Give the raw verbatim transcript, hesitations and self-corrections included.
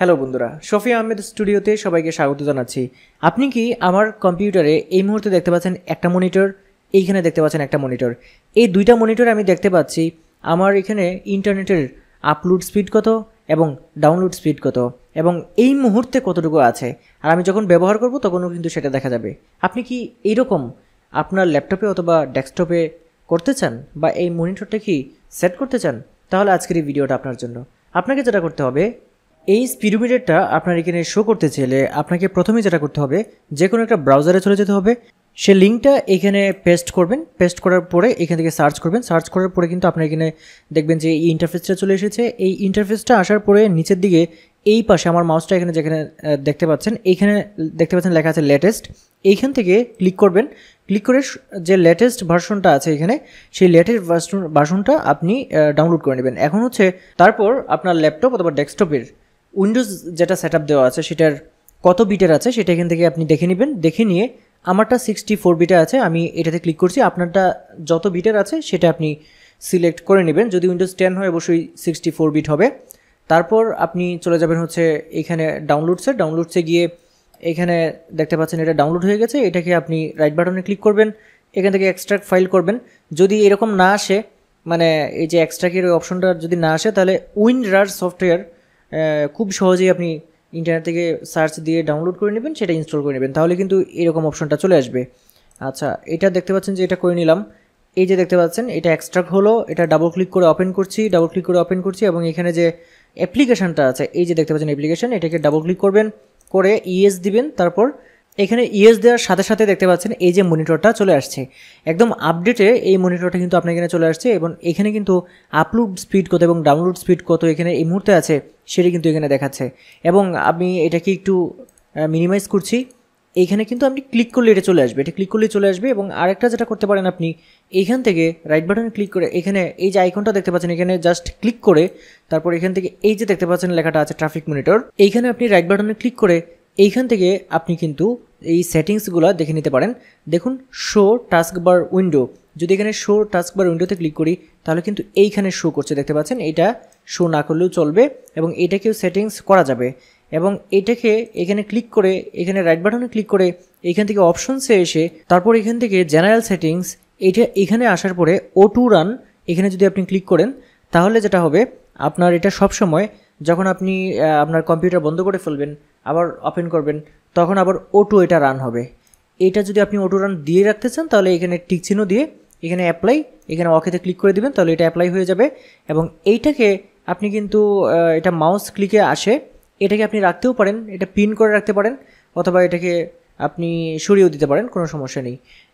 Hello বন্ধুরা, শফি আহমেদ স্টুডিওতে সবাইকে স্বাগত জানাচ্ছি। আপনি কি আমার কম্পিউটারে এই মুহূর্তে দেখতে পাচ্ছেন একটা মনিটর, এইখানে দেখতে পাচ্ছেন একটা মনিটর। এই দুইটা মনিটর আমি দেখতে পাচ্ছি আমার এখানে ইন্টারনেটের আপলোড স্পিড কত এবং ডাউনলোড স্পিড কত এবং এই মুহূর্তে কতটুকু আছে। আর আমি যখন ব্যবহার করব তখনও কিন্তু সেটা দেখা যাবে। আপনি কি এইরকম আপনার ল্যাপটপে অথবা ডেস্কটপে করতে চান বা এই মনিটরটা কি সেট করতে চান? তাহলে আজকের এই ভিডিওটা আপনার জন্য। আপনাকে যেটা করতে হবে, এই স্পিডোমিটারটা আপনার এখানে শো করতে চাইলে আপনাকে প্রথমে যেটা করতে হবে, যে কোনো একটা ব্রাউজারে চলে যেতে হবে। সে লিঙ্কটা এখানে পেস্ট করবেন, পেস্ট করার পরে এখান থেকে সার্চ করবেন। সার্চ করার পরে কিন্তু আপনার এখানে দেখবেন যে এই ইন্টারফেসটা চলে এসেছে। এই ইন্টারফেসটা আসার পরে নিচের দিকে এই পাশে আমার মাউসটা এখানে যেখানে দেখতে পাচ্ছেন, এইখানে দেখতে পাচ্ছেন লেখা আছে লেটেস্ট। এইখান থেকে ক্লিক করবেন। ক্লিক করে যে লেটেস্ট ভার্সনটা আছে এখানে, সেই লেটেস্ট ভার্সন ভার্সনটা আপনি ডাউনলোড করে নেবেন। এখন হচ্ছে তারপর আপনার ল্যাপটপ অথবা ডেস্কটপের উইন্ডোজ যেটা সেট আপ দেওয়া আছে সেটার কত বিটের আছে সেটা এখান থেকে আপনি দেখে নেবেন। দেখে নিয়ে আমারটা সিক্সটি ফোর বিটে আছে, আমি এটাতে ক্লিক করছি। আপনারটা যত বিটের আছে সেটা আপনি সিলেক্ট করে নেবেন। যদি উইন্ডোজ টেন হয় অবশ্যই সিক্সটি ফোর বিট হবে। তারপর আপনি চলে যাবেন হচ্ছে এখানে ডাউনলোডসে। ডাউনলোডসে গিয়ে এখানে দেখতে পাচ্ছেন এটা ডাউনলোড হয়ে গেছে। এটাকে আপনি রাইট বাটনে ক্লিক করবেন, এখান থেকে এক্সট্রাক্ট ফাইল করবেন। যদি এরকম না আসে, মানে এই যে এক্সট্রাক্টের ওই অপশনটা যদি না আসে, তাহলে উইনরার সফটওয়্যার খুব সহজেই আপনি ইন্টারনেট থেকে সার্চ দিয়ে ডাউনলোড করে নেবেন, সেটা ইনস্টল করে নেবেন, তাহলে কিন্তু এরকম অপশনটা চলে আসবে। আচ্ছা, এটা দেখতে পাচ্ছেন যে এটা করে নিলাম। এই যে দেখতে পাচ্ছেন এটা এক্সট্রাক্ট হলো, এটা ডাবল ক্লিক করে ওপেন করছি, ডাবল ক্লিক করে ওপেন করছি এবং এখানে যে অ্যাপ্লিকেশানটা আছে, এই যে দেখতে পাচ্ছেন অ্যাপ্লিকেশান, এটাকে ডাবল ক্লিক করবেন, করে ইএস দিবেন। তারপর এখানে ইএস দেওয়ার সাথে সাথে দেখতে পাচ্ছেন এই যে মনিটরটা চলে আসছে, একদম আপডেটে এই মনিটরটা কিন্তু আপনার এখানে চলে আসছে এবং এখানে কিন্তু আপলোড স্পিড কত এবং ডাউনলোড স্পিড কত এখানে এই মুহূর্তে আছে সেটা কিন্তু এখানে দেখাচ্ছে। এবং আমি এটাকে একটু মিনিমাইজ করছি। এইখানে কিন্তু আপনি ক্লিক করলে এটা চলে আসবে, এটা ক্লিক করলে চলে আসবে। এবং আরেকটা যেটা করতে পারেন, আপনি এইখান থেকে রাইট বাটনে ক্লিক করে এখানে এই যে আইকনটা দেখতে পাচ্ছেন, এখানে জাস্ট ক্লিক করে তারপর এখান থেকে এই যে দেখতে পাচ্ছেন লেখাটা আছে ট্রাফিক মনিটর, এইখানে আপনি রাইট বাটনে ক্লিক করে এইখান থেকে আপনি কিন্তু এই সেটিংসগুলো দেখে নিতে পারেন। দেখুন, শো টাস্ক বার উইন্ডো, যদি এখানে শো টাস্ক বার উইন্ডোতে ক্লিক করি তাহলে কিন্তু এইখানে শো করছে, দেখতে পাচ্ছেন। এটা শো না করলেও চলবে এবং এটাকেও সেটিংস করা যাবে। এবং এটাকে এখানে ক্লিক করে এখানে রাইট বাটনে ক্লিক করে এখান থেকে অপশনসে এসে তারপর এখান থেকে জেনারেল সেটিংস, এটা এখানে আসার পরে ও টু রান এখানে যদি আপনি ক্লিক করেন তাহলে যেটা হবে, আপনার এটা সবসময় যখন আপনি আপনার কম্পিউটার বন্ধ করে ফেলবেন আবার ওপেন করবেন তখন আবার ও টু এটা রান হবে। এটা যদি আপনি ও টু রান দিয়ে রাখতে চান তাহলে এখানে টিক চিহ্ন দিয়ে এখানে অ্যাপ্লাই, এখানে ওকেতে ক্লিক করে দিবেন, তাহলে এটা অ্যাপ্লাই হয়ে যাবে। এবং এইটাকে আপনি কিন্তু এটা মাউস ক্লিকে আসে, এটাকে আপনি রাখতেও পারেন, এটা পিন করে রাখতে পারেন অথবা এটাকে আপনি সরিয়েও দিতে পারেন, কোনো সমস্যা নেই।